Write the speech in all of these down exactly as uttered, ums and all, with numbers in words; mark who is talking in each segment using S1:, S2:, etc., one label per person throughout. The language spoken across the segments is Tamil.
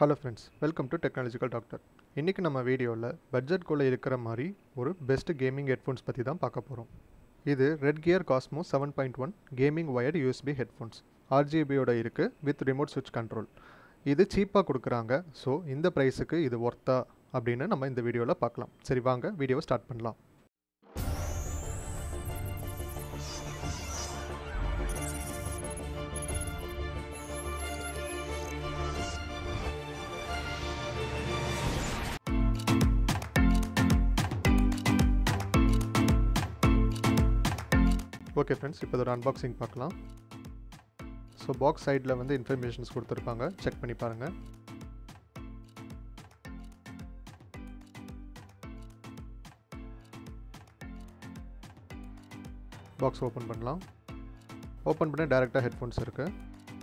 S1: Hello friends, welcome to Technological Doctor. இன்னைக்கு நம்ம வீடியோவில் பட்ஜெட் குள்ள இருக்கிற மாதிரி ஒரு பெஸ்ட் கேமிங் ஹெட்ஃபோன்ஸ் பற்றி தான் பார்க்க போகிறோம். இது Redgear Cosmo seven point one gaming wired U S B headphones R G B யோட இருக்குது வித் ரிமோட் ஸ்விட்ச் கண்ட்ரோல். இது சீப்பாக கொடுக்குறாங்க. ஸோ இந்த ப்ரைஸுக்கு இது ஒர்த்தா அப்படின்னு நம்ம இந்த வீடியோவில் பார்க்கலாம். சரி வாங்க வீடியோவை ஸ்டார்ட் பண்ணலாம். ஓகே ஃப்ரெண்ட்ஸ், இப்போ இதோட அன்பாக்சிங் பார்க்கலாம். ஸோ பாக்ஸ் சைடில் வந்து இன்ஃபர்மேஷன்ஸ் கொடுத்துருப்பாங்க, செக் பண்ணி பாருங்கள். பாக்ஸ் ஓப்பன் பண்ணலாம். ஓப்பன் பண்ண டைரெக்டாக ஹெட்ஃபோன்ஸ் இருக்குது.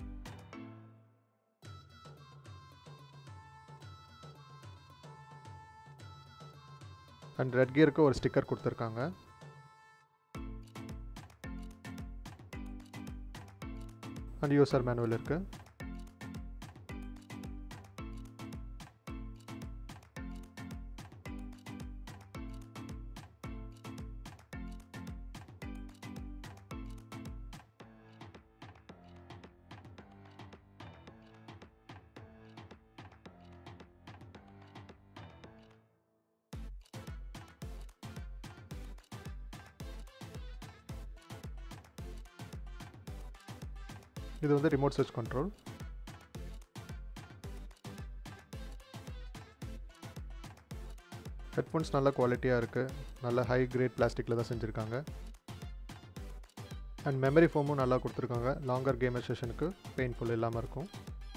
S1: அண்ட் ரெட்கியருக்கு ஒரு ஸ்டிக்கர் கொடுத்துருக்காங்க. அண்ட் யூசர் மேனுவல் இருக்கு. இது வந்து ரிமோட் ஸ்விட்ச் கண்ட்ரோல். ஹெட்ஃபோன்ஸ் நல்ல குவாலிட்டியாக இருக்குது. நல்ல ஹை கிரேட் பிளாஸ்டிக்கில் தான் செஞ்சுருக்காங்க. அண்ட் மெமரி ஃபோமும் நல்லா கொடுத்துருக்காங்க. லாங்கர் கேமர் செஷனுக்கு பெயின்ஃபுல் இல்லாமல் இருக்கும்.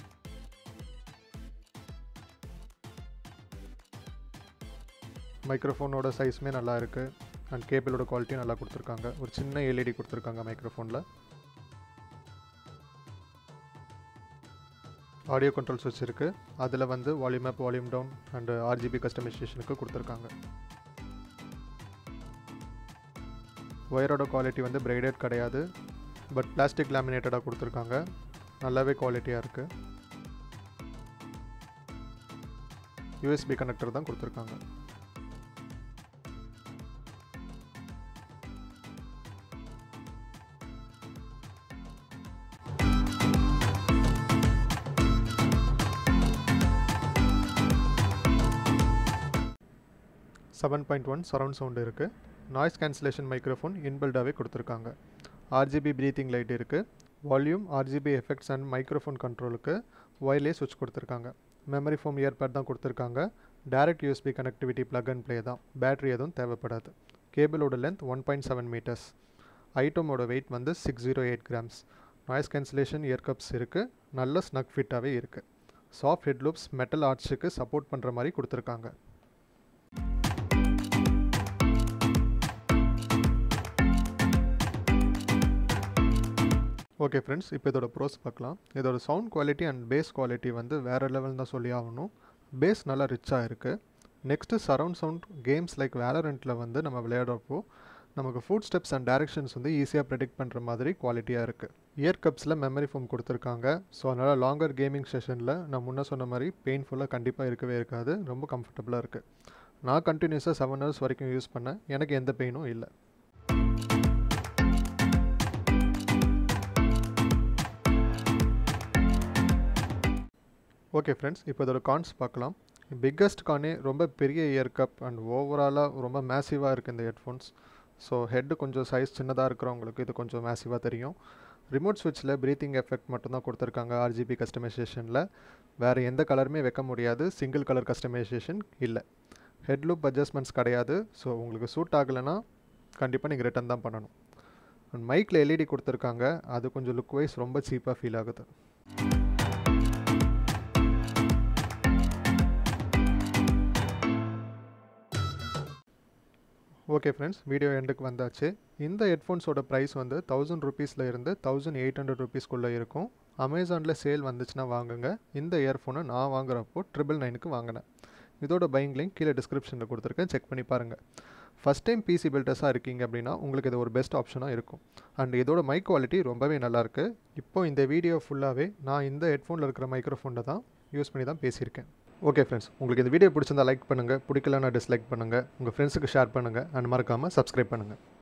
S1: மைக்ரோஃபோனோட சைஸுமே நல்லா இருக்குது. அண்ட் கேபிளோட குவாலிட்டியும் நல்லா கொடுத்துருக்காங்க. ஒரு சின்ன L E D கொடுத்துருக்காங்க மைக்ரோஃபோனில். ஆடியோ கண்ட்ரோல் ஸ்விட்ச் இருக்குது. அதில் வந்து volume up, volume down and R G B கஸ்டமைசேஷனுக்கு கொடுத்துருக்காங்க. ஒயரோட குவாலிட்டி வந்து பிரைடட் கிடையாது, பட் பிளாஸ்டிக் லேமினேட்டடாக கொடுத்துருக்காங்க. நல்லாவே குவாலிட்டியாக இருக்குது. U S B கனெக்டர் தான் கொடுத்துருக்காங்க. Seven point one surround sound இருக்குது. நாய்ஸ் கேன்சலேஷன் மைக்ரோஃபோன் இன்பில்டாகவே கொடுத்துருக்காங்க. R G B breathing light இருக்குது. Volume, R G B effects and microphone கண்ட்ரோலுக்கு ஒயர்லேஸ் ஸ்விட்ச் கொடுத்துருக்காங்க. மெமரி ஃபோம் இயர்பேட் தான் கொடுத்துருக்காங்க. Direct U S B connectivity plug and play தான். பேட்டரி எதுவும் தேவைப்படாது. கேபிளோட length one point seven meters. ஐட்டமோட வெயிட் வந்து six zero eight grams. Noise cancellation ear cups இருக்குது. நல்ல ஸ்னக் ஃபிட்டாகவே இருக்குது. சாஃப்ட் ஹெட் லூப்ஸ் மெட்டல் ஆர்ட்ஸுக்கு சப்போர்ட் பண்ணுற மாதிரி கொடுத்துருக்காங்க. ஓகே ஃப்ரெண்ட்ஸ், இப்போ இதோட ப்ரோஸ் பார்க்கலாம். இதோட sound quality and bass quality வந்து வேறு லெவல் தான் சொல்லி ஆகணும். பேஸ் நல்லா ரிச்சாக இருக்குது. Next surround sound games like வேலரண்ட்டில் வந்து நம்ம விளையாடுறப்போ நமக்கு ஃபுட் ஸ்டெப்ஸ் அண்ட் டைரக்ஷன்ஸ் வந்து ஈஸியாக ப்ரெடிக்ட் பண்ணுற மாதிரி குவாலிட்டியாக இருக்குது. இயர் கப்ஸில் மெமரி ஃபோம் கொடுத்துருக்காங்க. ஸோ அதனால் லாங்கர் கேமிங் செஷனில் நான் முன்னே சொன்ன மாதிரி பெயின்ஃபுல்லாக கண்டிப்பாக இருக்கவே இருக்காது. ரொம்ப கம்ஃபர்டபுளாக இருக்குது. நான் கண்டினியூஸாக செவன் ஹவர்ஸ் வரைக்கும் யூஸ் பண்ணேன். எனக்கு எந்த பெயினும் இல்லை. ஓகே ஃப்ரெண்ட்ஸ், இப்போ இதோட கான்ஸ் பார்க்கலாம். பிக்கஸ்ட் கானே ரொம்ப பெரிய இயர் கப் அண்ட் ஓவராலாக ரொம்ப மேசிவாக இருக்குது இந்த ஹெட்ஃபோன்ஸ். ஸோ ஹெட்டு கொஞ்சம் சைஸ் சின்னதாக இருக்கிறவங்களுக்கு இது கொஞ்சம் மேசிவாக தெரியும். ரிமோட் ஸ்விட்சில் ப்ரீத்திங் எஃபெக்ட் மட்டும்தான் கொடுத்துருக்காங்க. R G B கஸ்டமைசேஷனில் வேறு எந்த கலருமே வைக்க முடியாது. சிங்கிள் கலர் கஸ்டமைசேஷன் இல்லை. ஹெட் லூப் அட்ஜஸ்ட்மெண்ட்ஸ் கிடையாது. ஸோ உங்களுக்கு சூட் ஆகலைன்னா கண்டிப்பாக நீங்கள் ரிட்டன் தான் பண்ணணும். அண்ட் மைக்கில் L E D கொடுத்துருக்காங்க. அது கொஞ்சம் லுக் வைஸ் ரொம்ப சீப்பாக ஃபீல் ஆகுது. ஓகே ஃப்ரெண்ட்ஸ், வீடியோ எண்டுக்கு வந்தாச்சு. இந்த ஹெட்ஃபோன்ஸோட ப்ரைஸ் வந்து தௌசண்ட் ருபீஸில் இருந்து தௌசண்ட் எயிட் ஹண்ட்ரட் ருபீஸ்க்குள்ளே இருக்கும். அமேசானில் சேல் வந்துச்சுன்னா வாங்குங்க. இந்த இயர்ஃபோனை நான் வாங்குறப்போ ட்ரிபிள் நைனுக்கு வாங்கினேன். இதோட பையிங் லிங்க் கீழே டிஸ்கிரிப்ஷனில் கொடுத்துருக்கேன், செக் பண்ணி பாருங்கள். ஃபஸ்ட் டைம் பிசி பில்டர்ஸாக இருக்கீங்க அப்படின்னா உங்களுக்கு இது ஒரு பெஸ்ட் ஆப்ஷனாக இருக்கும். அண்ட் இதோட மைக் குவாலிட்டி ரொம்பவே நல்லாயிருக்கு. இப்போ இந்த வீடியோ ஃபுல்லாகவே நான் இந்த ஹெட்ஃபோனில் இருக்கிற மைக்ரோஃபோனில் தான் யூஸ் பண்ணி தான் பேசியிருக்கேன். ஓகே ஃப்ரெண்ட்ஸ், உங்களுக்கு இந்த வீடியோ பிடிச்சிருந்தா லைக் பண்ணுங்கள், பிடிக்கலன்னா டிஸ்லைக் பண்ணுங்கள், உங்கள் ஃப்ரெண்ட்ஸுக்கு ஷேர் பண்ணுங்கள், அண்ட் மறக்காமல் சப்ஸ்கிரைப் பண்ணுங்கள்.